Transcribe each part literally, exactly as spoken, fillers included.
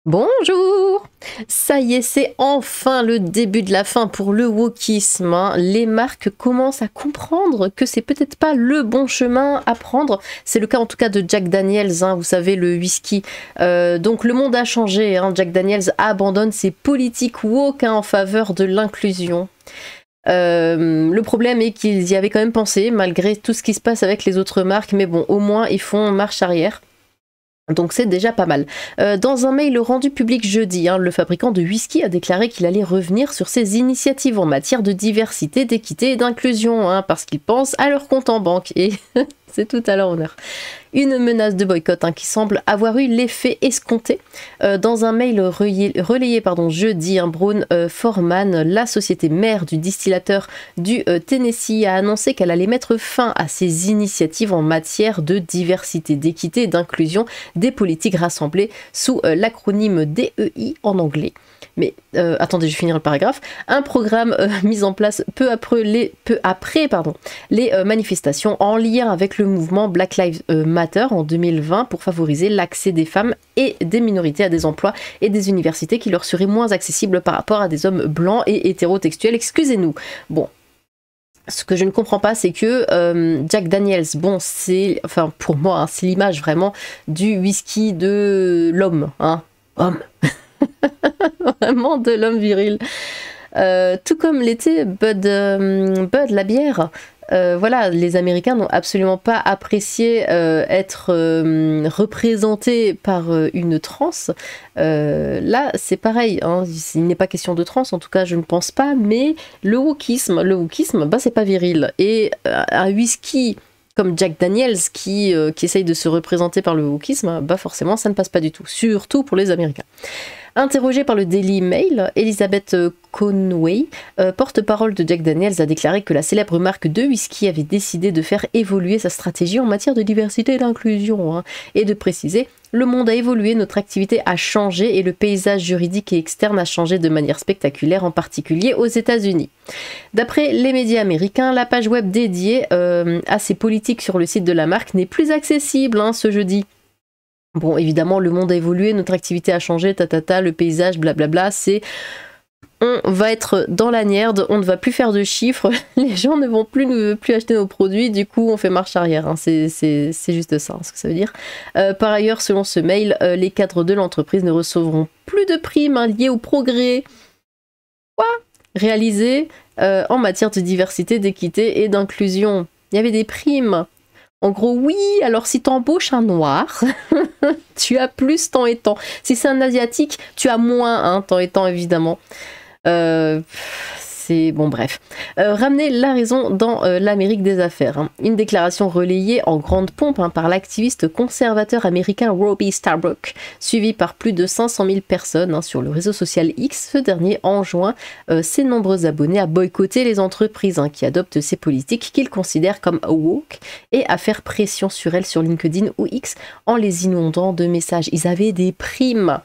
Bonjour! Ça y est, c'est enfin le début de la fin pour le wokisme, hein. Les marques commencent à comprendre que c'est peut-être pas le bon chemin à prendre. C'est le cas en tout cas de Jack Daniels, hein, vous savez, le whisky. Euh, donc le monde a changé, hein. Jack Daniels abandonne ses politiques woke, hein, en faveur de l'inclusion. Euh, le problème est qu'ils y avaient quand même pensé, malgré tout ce qui se passe avec les autres marques, mais bon, au moins ils font marche arrière. Donc c'est déjà pas mal. Euh, dans un mail rendu public jeudi, hein, le fabricant de whisky a déclaré qu'il allait revenir sur ses initiatives en matière de diversité, d'équité et d'inclusion, hein, parce qu'ils pensent à leur compte en banque. Et c'est tout à leur honneur. Une menace de boycott, hein, qui semble avoir eu l'effet escompté. Euh, dans un mail relayé, relayé pardon, jeudi, hein, Braun euh, Forman, la société mère du distillateur du euh, Tennessee, a annoncé qu'elle allait mettre fin à ses initiatives en matière de diversité, d'équité et d'inclusion des politiques rassemblées sous euh, l'acronyme D E I en anglais. Mais euh, attendez, je vais finir le paragraphe. Un programme euh, mis en place peu après les, peu après, pardon, les euh, manifestations en lien avec le mouvement Black Lives Matter en deux mille vingt pour favoriser l'accès des femmes et des minorités à des emplois et des universités qui leur seraient moins accessibles par rapport à des hommes blancs et hétérotextuels. Excusez-nous. Bon. Ce que je ne comprends pas, c'est que euh, Jack Daniels, bon, c'est, enfin pour moi, hein, c'est l'image vraiment du whisky de l'homme, hein, homme. Vraiment de l'homme viril. Euh, tout comme l'était Bud, euh, Bud, la bière. Euh, voilà, les Américains n'ont absolument pas apprécié euh, être euh, représentés par euh, une trans. Euh, là, c'est pareil, hein, il n'est pas question de trans, en tout cas, je ne pense pas, mais le wokisme, le wokisme, bah, c'est pas viril. Et euh, un whisky comme Jack Daniels qui, euh, qui essaye de se représenter par le wokisme, bah forcément, ça ne passe pas du tout, surtout pour les Américains. Interrogée par le Daily Mail, Elizabeth Conway, euh, porte-parole de Jack Daniels, a déclaré que la célèbre marque de whisky avait décidé de faire évoluer sa stratégie en matière de diversité et d'inclusion, hein, et de préciser « Le monde a évolué, notre activité a changé et le paysage juridique et externe a changé de manière spectaculaire, en particulier aux États-Unis. » D'après les médias américains, la page web dédiée euh, à ces politiques sur le site de la marque n'est plus accessible, hein, ce jeudi. Bon, évidemment, le monde a évolué, notre activité a changé, tatata, le paysage, blablabla, c'est... On va être dans la merde, on ne va plus faire de chiffres, les gens ne vont plus, ne plus acheter nos produits, du coup on fait marche arrière, hein. C'est juste ça, hein, ce que ça veut dire. Euh, par ailleurs, selon ce mail, euh, les cadres de l'entreprise ne recevront plus de primes, hein, liées au progrès quoi réalisé euh, en matière de diversité, d'équité et d'inclusion. Il y avait des primes. En gros, oui, alors si t'embauches un noir, tu as plus tant et tant. Si c'est un asiatique, tu as moins, hein, tant et tant, évidemment. Euh, c'est... Bon, bref. Euh, ramener la raison dans euh, l'Amérique des affaires, hein. Une déclaration relayée en grande pompe, hein, par l'activiste conservateur américain Robbie Starbuck, suivi par plus de cinq cent mille personnes, hein, sur le réseau social X. Ce dernier enjoint euh, ses nombreux abonnés à boycotter les entreprises, hein, qui adoptent ces politiques qu'il considère comme woke et à faire pression sur elles sur LinkedIn ou X en les inondant de messages. Ils avaient des primes.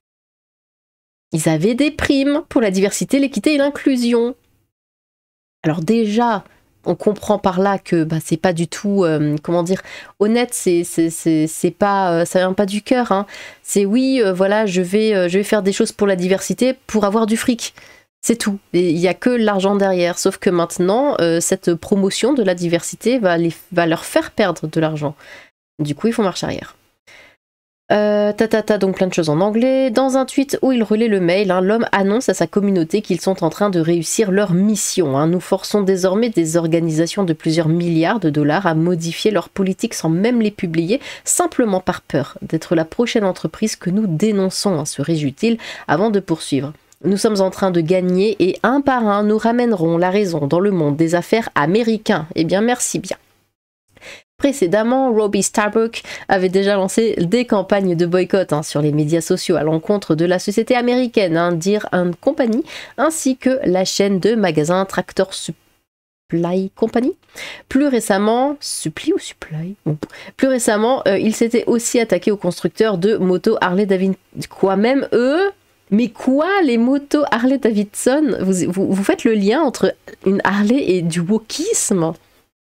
Ils avaient des primes pour la diversité, l'équité et l'inclusion. Alors déjà, on comprend par là que bah, c'est pas du tout, euh, comment dire, honnête, c'est pas, euh, ça vient pas du cœur, hein. C'est oui, euh, voilà, je vais, euh, je vais faire des choses pour la diversité pour avoir du fric. C'est tout. Il n'y a que l'argent derrière. Sauf que maintenant, euh, cette promotion de la diversité va, les, va leur faire perdre de l'argent. Du coup, il faut marche arrière. Euh, tatata, donc plein de choses en anglais. Dans un tweet où il relaie le mail, hein, l'homme annonce à sa communauté qu'ils sont en train de réussir leur mission, hein. Nous forçons désormais des organisations de plusieurs milliards de dollars à modifier leurs politiques sans même les publier, simplement par peur d'être la prochaine entreprise que nous dénonçons, hein, se réjouit-il avant de poursuivre. Nous sommes en train de gagner et un par un nous ramènerons la raison dans le monde des affaires américains. Eh bien, merci bien. Précédemment, Robbie Starbuck avait déjà lancé des campagnes de boycott, hein, sur les médias sociaux à l'encontre de la société américaine, hein, Deere and Company, ainsi que la chaîne de magasins Tractor Supply Company. Plus récemment, Supply ou Supply bon. Plus récemment, euh, il s'était aussi attaqué aux constructeurs de motos Harley Davidson. Quoi, même eux? Mais quoi, les motos Harley Davidson? vous, vous, vous faites le lien entre une Harley et du wokisme?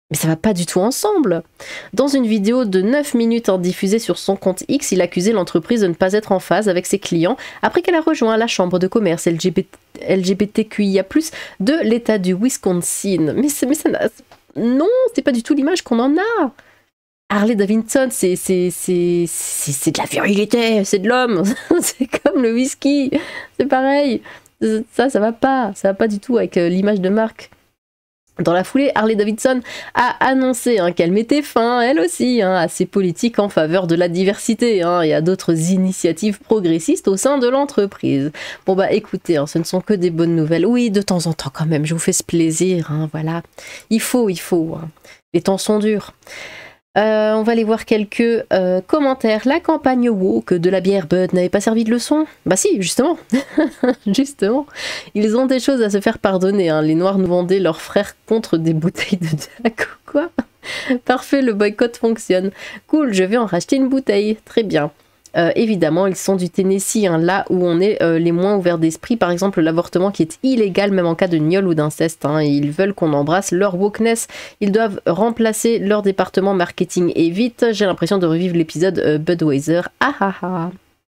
Mais ça va pas du tout ensemble. Dans une vidéo de neuf minutes en diffusée sur son compte X, il accusait l'entreprise de ne pas être en phase avec ses clients après qu'elle a rejoint la chambre de commerce L G B T, L G B T Q I A plus, de l'état du Wisconsin. Mais, mais ça n'a... Non, c'est pas du tout l'image qu'on en a. Harley Davidson, c'est c'est c'est c'est de la virilité, c'est de l'homme. C'est comme le whisky, c'est pareil. Ça, ça va pas, ça va pas du tout avec l'image de marque. Dans la foulée, Harley Davidson a annoncé hein, qu'elle mettait fin, elle aussi, hein, à ses politiques en faveur de la diversité hein, et à d'autres initiatives progressistes au sein de l'entreprise. Bon bah écoutez, hein, ce ne sont que des bonnes nouvelles. Oui, de temps en temps quand même, je vous fais ce plaisir, hein, voilà. Il faut, il faut. Hein. Les temps sont durs. Euh, on va aller voir quelques euh, commentaires. La campagne woke de la bière Bud n'avait pas servi de leçon? Bah si, justement. Justement. Ils ont des choses à se faire pardonner. Hein. Les Noirs nous vendaient leurs frères contre des bouteilles de Jack ou quoi? Parfait, le boycott fonctionne. Cool, je vais en racheter une bouteille. Très bien. Euh, évidemment, ils sont du Tennessee, hein, là où on est euh, les moins ouverts d'esprit. Par exemple, l'avortement qui est illégal même en cas de gnole ou d'inceste. Hein, ils veulent qu'on embrasse leur wokeness. Ils doivent remplacer leur département marketing et vite. J'ai l'impression de revivre l'épisode euh, Budweiser. Ah ah ah.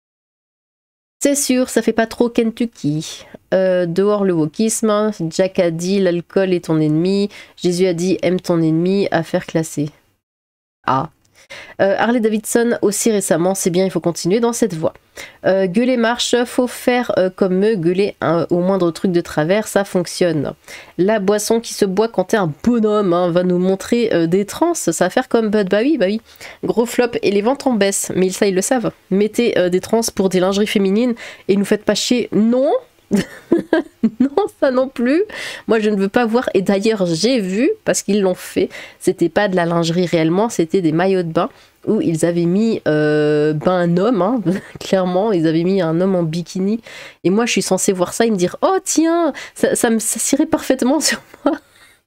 C'est sûr, ça fait pas trop Kentucky. Euh, dehors le wokisme. Jack a dit l'alcool est ton ennemi. Jésus a dit aime ton ennemi. Affaire classée. Ah. Euh, Harley Davidson aussi récemment, c'est bien, il faut continuer dans cette voie. Euh, gueuler marche, faut faire euh, comme eux, gueuler hein, au moindre truc de travers, ça fonctionne. La boisson qui se boit quand t'es un bonhomme hein, va nous montrer euh, des trans, ça va faire comme Bud, bah oui, bah oui. Gros flop et les ventes en baisse, mais ça ils le savent. Mettez euh, des trans pour des lingeries féminines et nous faites pas chier, non. Non, ça non plus. Moi, je ne veux pas voir. Et d'ailleurs, j'ai vu, parce qu'ils l'ont fait, c'était pas de la lingerie réellement, c'était des maillots de bain où ils avaient mis euh, ben, un homme, hein, clairement, ils avaient mis un homme en bikini. Et moi, je suis censée voir ça et me dire, oh tiens, ça, ça me ça s'irait parfaitement sur moi.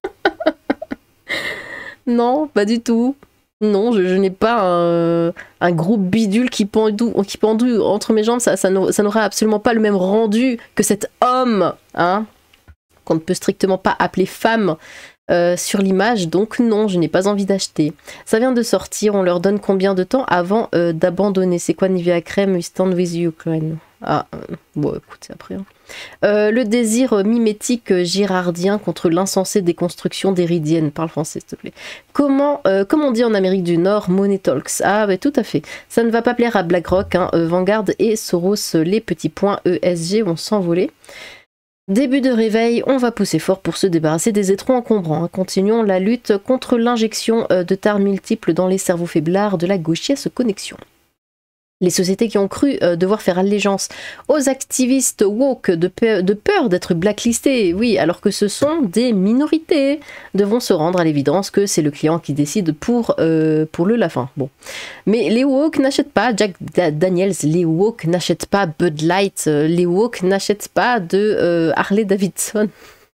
Non, pas du tout. Non, je, je n'ai pas un, un gros bidule qui pendouille, qui pendouille entre mes jambes. Ça, ça n'aurait absolument pas le même rendu que cet homme, hein, qu'on ne peut strictement pas appeler femme euh, sur l'image. Donc non, je n'ai pas envie d'acheter. Ça vient de sortir. On leur donne combien de temps avant euh, d'abandonner? C'est quoi Nivea Crème? We stand with you, Ukraine. Ah, euh, bon, écoute, c'est après. Hein. Euh, le désir mimétique girardien contre l'insensée déconstruction d'Éridienne. Parle français, s'il te plaît. Comment, euh, comme on dit en Amérique du Nord, Money Talks. Ah, bah, tout à fait. Ça ne va pas plaire à BlackRock, hein, euh, Vanguard et Soros. Les petits points E S G vont s'envoler. Début de réveil, on va pousser fort pour se débarrasser des étrons encombrants. Hein. Continuons la lutte contre l'injection euh, de tares multiples dans les cerveaux faiblards de la gauchiesse connexion. Les sociétés qui ont cru euh, devoir faire allégeance aux activistes woke de, pe de peur d'être blacklistées, oui, alors que ce sont des minorités, devront se rendre à l'évidence que c'est le client qui décide pour, euh, pour le la fin. Bon. Mais les woke n'achètent pas Jack Daniels, les woke n'achètent pas Bud Light, euh, les woke n'achètent pas de euh, Harley Davidson.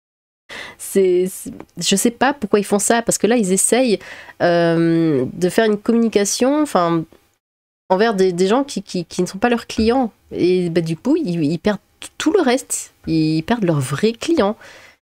C'est, je sais pas pourquoi ils font ça, parce que là ils essayent euh, de faire une communication, enfin... envers des, des gens qui, qui, qui ne sont pas leurs clients. Et bah, du coup, ils, ils perdent tout le reste. Ils perdent leurs vrais clients.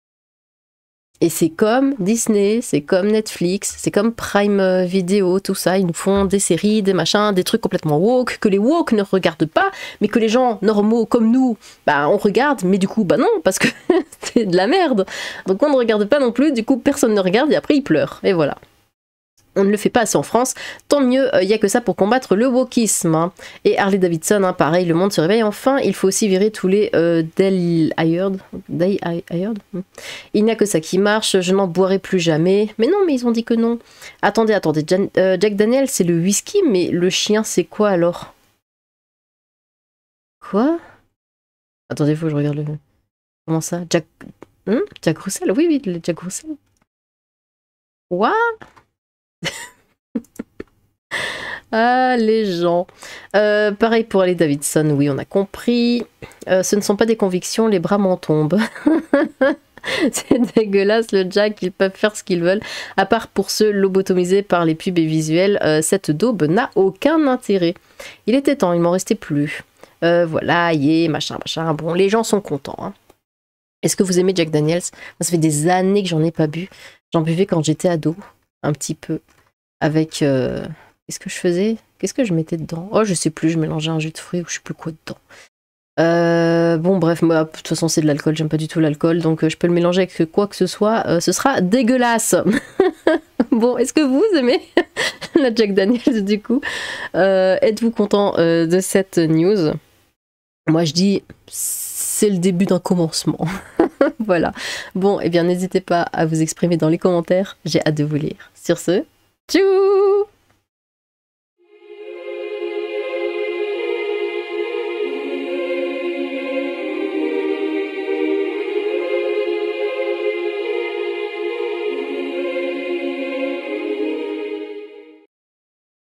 Et c'est comme Disney, c'est comme Netflix, c'est comme Prime Video, tout ça. Ils nous font des séries, des machins, des trucs complètement woke, que les woke ne regardent pas, mais que les gens normaux comme nous, bah, on regarde, mais du coup, bah non, parce que c'est de la merde. Donc on ne regarde pas non plus, du coup, personne ne regarde, et après, ils pleurent. Et voilà. On ne le fait pas assez en France, tant mieux, il euh, n'y a que ça pour combattre le wokisme. Hein. Et Harley Davidson, hein, pareil, le monde se réveille enfin, il faut aussi virer tous les euh, Del Hired. Day Hired. Il n'y a que ça qui marche, je n'en boirai plus jamais. Mais non, mais ils ont dit que non. Attendez, attendez, Jan euh, Jack Daniel, c'est le whisky, mais le chien, c'est quoi alors? Quoi? Attendez, il faut que je regarde le... Comment ça? Jack... Hum Jack Russell? Oui, oui, le Jack Russell. What? Ah, les gens. Euh, pareil pour Harley Davidson, oui, on a compris. Euh, ce ne sont pas des convictions, les bras m'en tombent. C'est dégueulasse, le Jack, ils peuvent faire ce qu'ils veulent. À part pour se lobotomiser par les pubs et visuels, euh, cette daube n'a aucun intérêt. Il était temps, il m'en restait plus. Euh, voilà, yeah, machin, machin. Bon, les gens sont contents. Hein. Est-ce que vous aimez Jack Daniels? Ça fait des années que j'en ai pas bu. J'en buvais quand j'étais ado. un petit peu avec... Euh... Qu'est-ce que je faisais? Qu'est-ce que je mettais dedans? Oh, je sais plus, je mélangeais un jus de fruits ou je sais plus quoi dedans. Euh, bon, bref, moi, de toute façon, c'est de l'alcool, j'aime pas du tout l'alcool, donc euh, je peux le mélanger avec quoi que ce soit, euh, ce sera dégueulasse. Bon, est-ce que vous aimez la Jack Daniels du coup? euh, Êtes-vous content euh, de cette news? Moi, je dis, c'est le début d'un commencement. Voilà. Bon, eh bien, n'hésitez pas à vous exprimer dans les commentaires, j'ai hâte de vous lire. Sur ce, tchou!